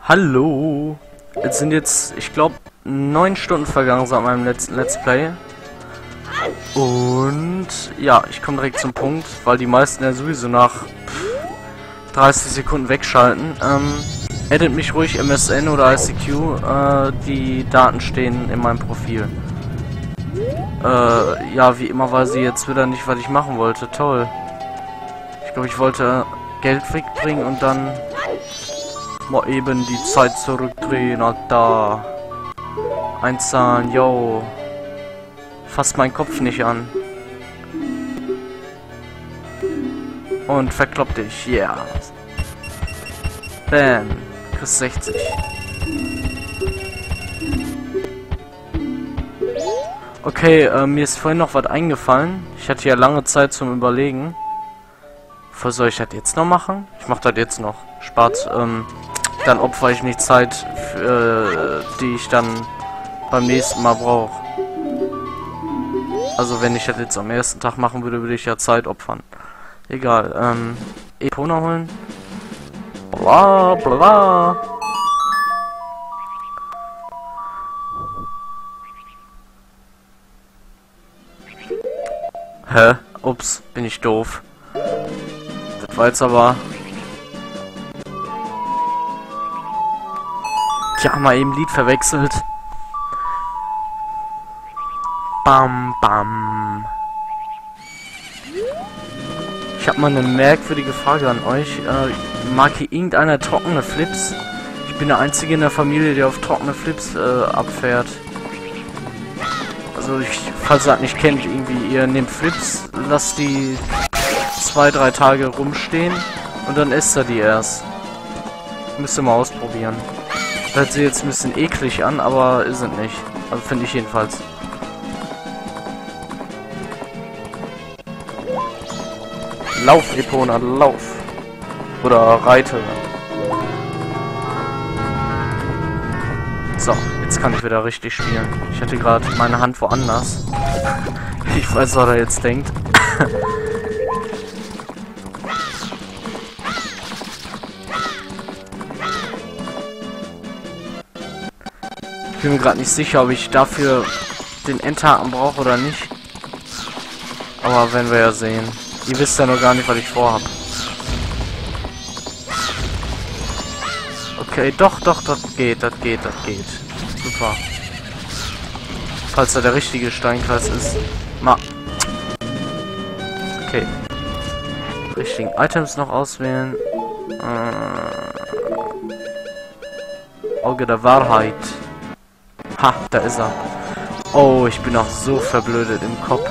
Hallo! Es sind jetzt, ich glaube, 9 Stunden vergangen seit meinem letzten Let's Play. Und ja, ich komme direkt zum Punkt, weil die meisten ja sowieso nach 30 Sekunden wegschalten. Edit mich ruhig MSN oder ICQ, die Daten stehen in meinem Profil. Ja, wie immer weiß ich jetzt wieder nicht, was ich machen wollte. Toll. Ich glaube, ich wollte Geld wegbringen und dann mal eben die Zeit zurückdrehen, Alter. Einzahlen, yo. Fass meinen Kopf nicht an. Und verklopp dich, yeah. Bam. Kriegst 60. Okay, mir ist vorhin noch was eingefallen. Ich hatte ja lange Zeit zum Überlegen. Was soll ich das jetzt noch machen? Ich mach das jetzt noch. Spart, dann opfer ich nicht Zeit, die ich dann beim nächsten Mal brauche. Also wenn ich das jetzt am ersten Tag machen würde, würde ich ja Zeit opfern. Egal, Epona holen. Bla bla. Hä? Ups, bin ich doof. Das war jetzt aber... Tja, mal eben Lied verwechselt. Bam, bam. Ich habe mal eine merkwürdige Frage an euch. Mag hier irgendeiner trockene Flips? Ich bin der Einzige in der Familie, der auf trockene Flips abfährt. Also, falls ihr das nicht kennt, irgendwie, ihr nehmt Flips, lasst die 2-3 Tage rumstehen und dann esst ihr die erst. Müsst ihr mal ausprobieren. Das hört sich jetzt ein bisschen eklig an, aber ist es nicht. Also finde ich jedenfalls. Lauf, Epona, lauf. Oder reite. So, jetzt kann ich wieder richtig spielen. Ich hatte gerade meine Hand woanders. Ich weiß, was er jetzt denkt. Ich bin mir gerade nicht sicher, ob ich dafür den Endhaken brauche oder nicht. Aber werden wir ja sehen. Ihr wisst ja noch gar nicht, was ich vorhab. Okay, doch, das geht. Super. Falls da der richtige Steinkreis ist. Okay. Richtigen Items noch auswählen. Auge der Wahrheit. Ha, da ist er. Oh, ich bin auch so verblödet im Kopf.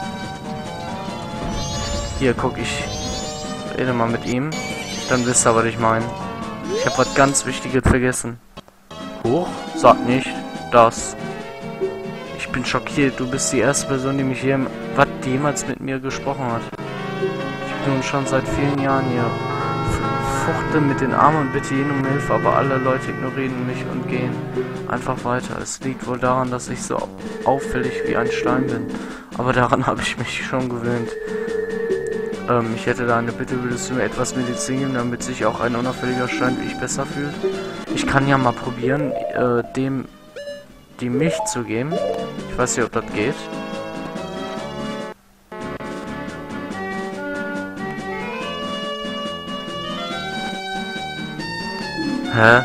Hier, guck, ich rede mal mit ihm. Dann wisst ihr, was ich meine. Ich habe was ganz Wichtiges vergessen. Hoch? Sag nicht das. Ich bin schockiert. Du bist die erste Person, die mich jemals mit mir gesprochen hat. Ich bin nun schon seit vielen Jahren hier. Fuchte mit den Armen und bitte jeden um Hilfe, aber alle Leute ignorieren mich und gehen einfach weiter. Es liegt wohl daran, dass ich so auffällig wie ein Stein bin. Aber daran habe ich mich schon gewöhnt. Ich hätte da eine Bitte, würdest du mir etwas Medizin geben, damit sich auch ein unauffälliger Stein wie ich besser fühlt? Ich kann ja mal probieren, dem die Milch zu geben. Ich weiß nicht, ob das geht. Hä?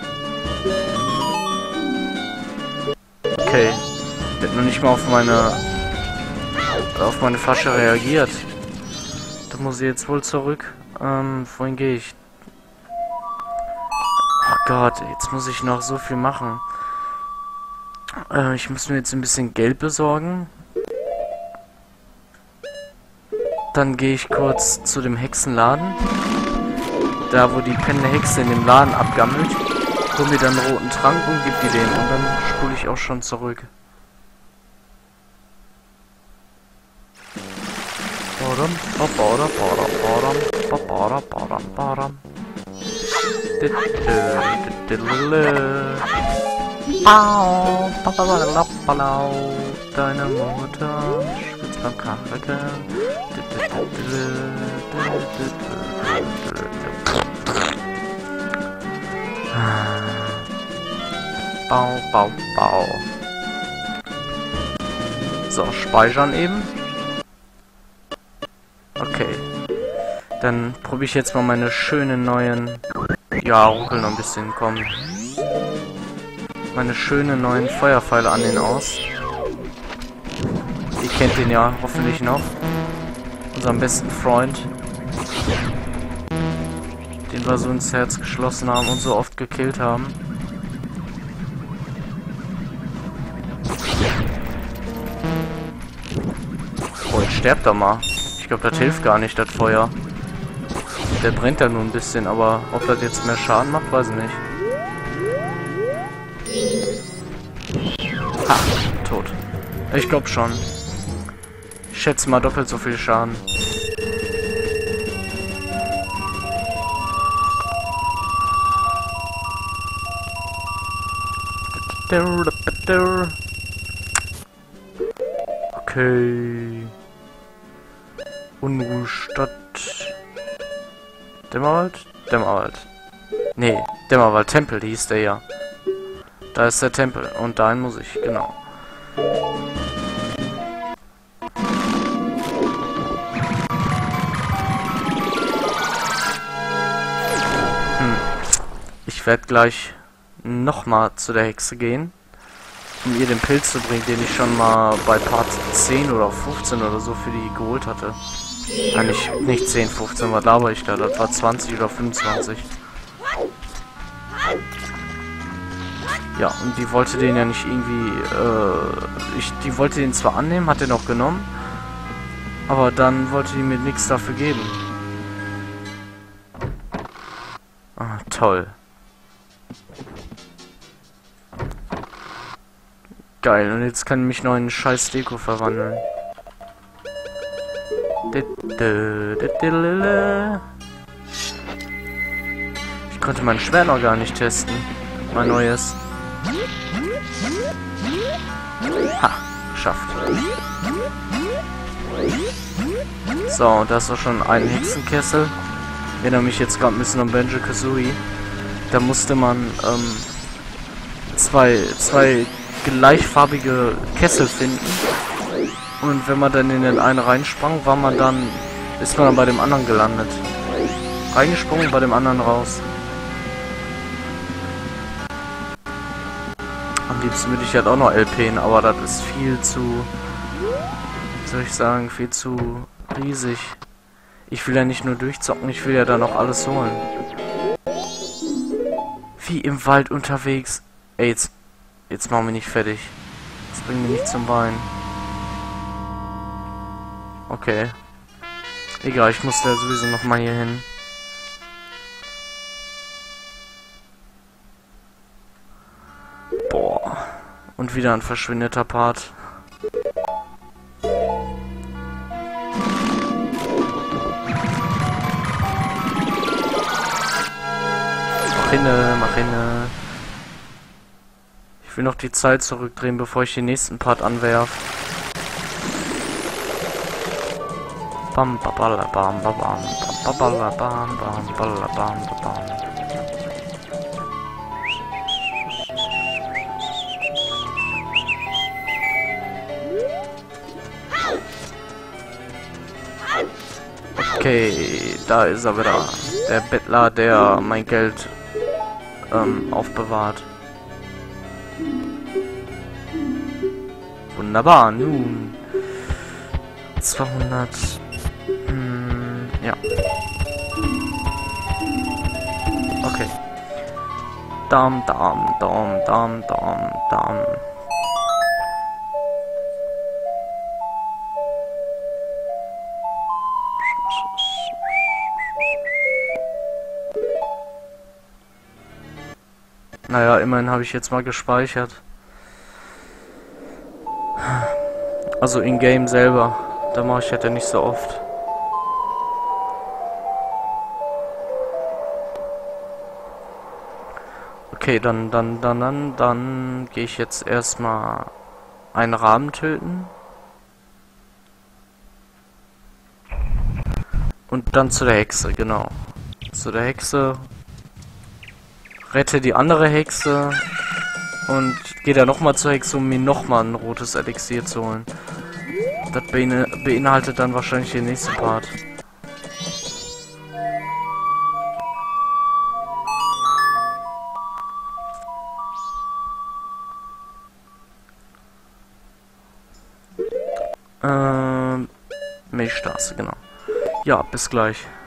Okay. Der hat noch nicht mal auf meine Flasche reagiert. Da muss ich jetzt wohl zurück. Wohin gehe ich? Oh Gott, jetzt muss ich noch so viel machen. Ich muss mir jetzt ein bisschen Geld besorgen. Dann gehe ich kurz zu dem Hexenladen. Da, wo die pennende Hexe in dem Laden abgammelt. Hol mir dann einen roten Trank und gib die den. Und dann spule ich auch schon zurück. Deine Mutter spitzt beim Kacken. Bau, bau, bau. So, speichern eben. Okay. Dann probiere ich jetzt mal meine schönen neuen... Ja, ruckel noch ein bisschen, komm. Meine schönen neuen Feuerpfeile an den aus. Ihr kennt den ja hoffentlich noch. Unseren besten Freund. Den wir so ins Herz geschlossen haben und so oft gekillt haben. Oh, jetzt sterbt er mal. Ich glaube, das hilft gar nicht, das Feuer. Der brennt ja nur ein bisschen, aber ob das jetzt mehr Schaden macht, weiß ich nicht. Ha, tot. Ich glaube schon. Ich schätze mal doppelt so viel Schaden. Okay. Unruhestadt. Dämmerwald? Dämmerwald. Nee, Dämmerwald Tempel hieß der ja. Da ist der Tempel und dahin muss ich, genau. Ich werde gleich nochmal zu der Hexe gehen, um ihr den Pilz zu bringen, den ich schon mal bei Part 10 oder 15 oder so für die geholt hatte. Nicht 10, 15, was laber ich da? Das war 20 oder 25. Ja, und die wollte den ja nicht irgendwie, die wollte den zwar annehmen, hat den auch genommen, aber dann wollte die mir nichts dafür geben. Ah, toll. Geil, und jetzt kann ich mich noch in scheiß Deko verwandeln. Ich konnte mein Schwert noch gar nicht testen. Mein neues. Ha, geschafft. So, und da ist auch schon ein Hexenkessel. Ich erinnere mich jetzt gerade ein bisschen an Banjo-Kazooie. Da musste man zwei gleichfarbige Kessel finden. Und wenn man dann in den einen reinsprang, ist man dann bei dem anderen gelandet. Reingesprungen, bei dem anderen raus. Am liebsten würde ich halt auch noch LPen, aber das ist viel zu, wie soll ich sagen, viel zu riesig. Ich will ja nicht nur durchzocken, ich will ja dann auch alles holen. Wie im Wald unterwegs. Ey, jetzt machen wir nicht fertig. Das bringt mich nicht zum Weinen. Okay. Egal, ich muss da sowieso noch mal hier hin. Boah. Und wieder ein verschwindeter Part. Mach hinne. Ich will noch die Zeit zurückdrehen, bevor ich den nächsten Part anwerfe. Bam, babala, bam, babam, babala, bam, bam, babala, bam, babam. Okay, da ist er wieder. Der Bettler, der mein Geld aufbewahrt. Wunderbar, nun 200. Ja. Okay. Dam, dam, dam, dam, dam, dam. Naja, immerhin habe ich jetzt mal gespeichert. Also in-game selber. Da mache ich halt ja nicht so oft. Okay, dann gehe ich jetzt erstmal einen Raben töten. Und dann zu der Hexe, genau. Zu der Hexe. Rette die andere Hexe. Und gehe da nochmal zur Hexe, um mir nochmal ein rotes Elixier zu holen. Das beinhaltet dann wahrscheinlich den nächsten Part. Milchstraße, genau. Ja, bis gleich.